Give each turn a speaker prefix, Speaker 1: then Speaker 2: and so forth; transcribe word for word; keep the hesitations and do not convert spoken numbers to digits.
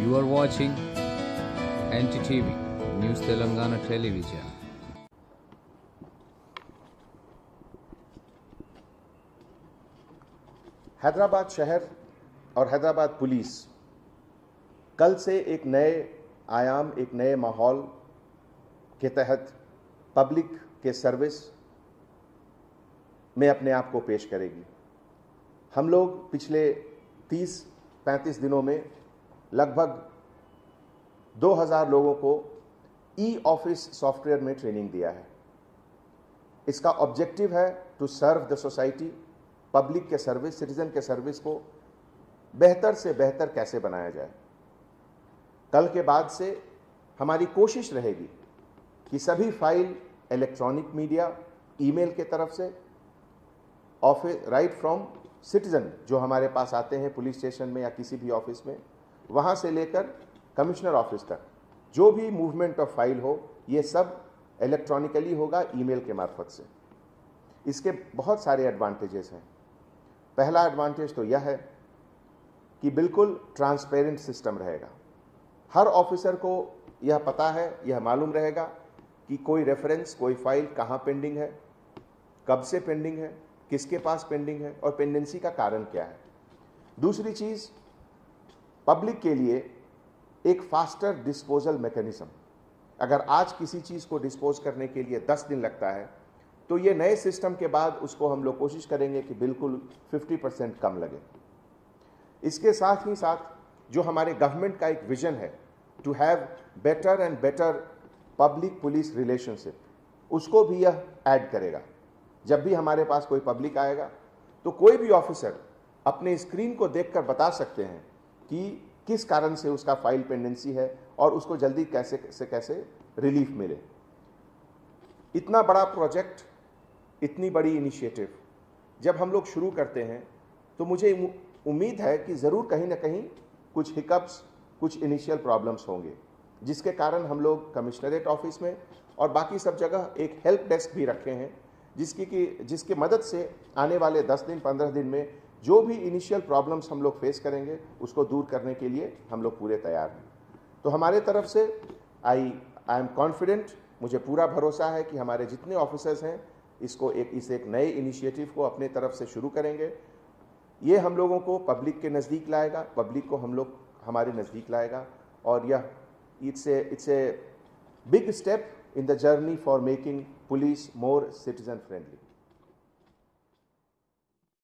Speaker 1: You are watching N T T V, News Telangana Television.
Speaker 2: Hyderabad शहर और Hyderabad police कल से एक नए आयाम, एक नए माहौल के तहत पब्लिक के सर्विस में अपने आप को पेश करेगी। हम लोग पिछले तीस पैंतीस दिनों में लगभग दो हज़ार लोगों को ई ऑफिस सॉफ्टवेयर में ट्रेनिंग दिया है। इसका ऑब्जेक्टिव है to serve the society, public के सर्विस, सिटीजन के सर्विस को बेहतर से बेहतर कैसे बनाया जाए। कल के बाद से हमारी कोशिश रहेगी कि सभी फाइल इलेक्ट्रॉनिक मीडिया, ईमेल के तरफ से, ऑफिस राइट फ्रॉम सिटीजन जो हमारे पास आते हैं पुलिस स्टेशन में या किसी भी ऑफिस में, वहाँ से लेकर कमिश्नर ऑफिस तक जो भी मूवमेंट ऑफ फाइल हो, ये सब इलेक्ट्रॉनिकली होगा, ईमेल के मार्फत से। इसके बहुत सारे एडवांटेजेस हैं। पहला एडवांटेज तो यह है कि बिल्कुल ट्रांसपेरेंट सिस्टम रहेगा। हर ऑफिसर को यह पता है, यह मालूम रहेगा कि कोई रेफरेंस, कोई फाइल कहाँ पेंडिंग है, कब से पेंडिंग है, किसके पास पेंडिंग है और पेंडेंसी का कारण क्या है। दूसरी चीज़, पब्लिक के लिए एक फास्टर डिस्पोजल मैकेनिज्म। अगर आज किसी चीज़ को डिस्पोज करने के लिए दस दिन लगता है, तो ये नए सिस्टम के बाद उसको हम लोग कोशिश करेंगे कि बिल्कुल पचास परसेंट कम लगे। इसके साथ ही साथ जो हमारे गवर्नमेंट का एक विजन है to have better and better public police relationship, उसको भी यह ऐड करेगा। जब भी हमारे पास कोई पब्लिक आएगा तो कोई भी ऑफिसर अपने स्क्रीन को देखकर बता सकते हैं कि किस कारण से उसका फाइल पेंडेंसी है और उसको जल्दी कैसे से कैसे रिलीफ मिले। इतना बड़ा प्रोजेक्ट, इतनी बड़ी इनिशिएटिव जब हम लोग शुरू करते हैं तो मुझे उम्मीद है कि ज़रूर कहीं ना कहीं कुछ हिकअप्स, कुछ इनिशियल प्रॉब्लम्स होंगे, जिसके कारण हम लोग कमिश्नरेट ऑफिस में और बाकी सब जगह एक हेल्प डेस्क भी रखे हैं, जिसकी कि जिसकी मदद से आने वाले दस दिन पंद्रह दिन में जो भी इनिशियल प्रॉब्लम्स हम लोग फेस करेंगे उसको दूर करने के लिए हम लोग पूरे तैयार हैं। तो हमारे तरफ से आई आई एम कॉन्फिडेंट, मुझे पूरा भरोसा है कि हमारे जितने ऑफिसर्स हैं इसको एक इस एक नए इनिशिएटिव को अपने तरफ से शुरू करेंगे। ये हम लोगों को पब्लिक के नज़दीक लाएगा, पब्लिक को हम लोग हमारे नज़दीक लाएगा और यह it's a it's a big step in the journey for making police more citizen friendly.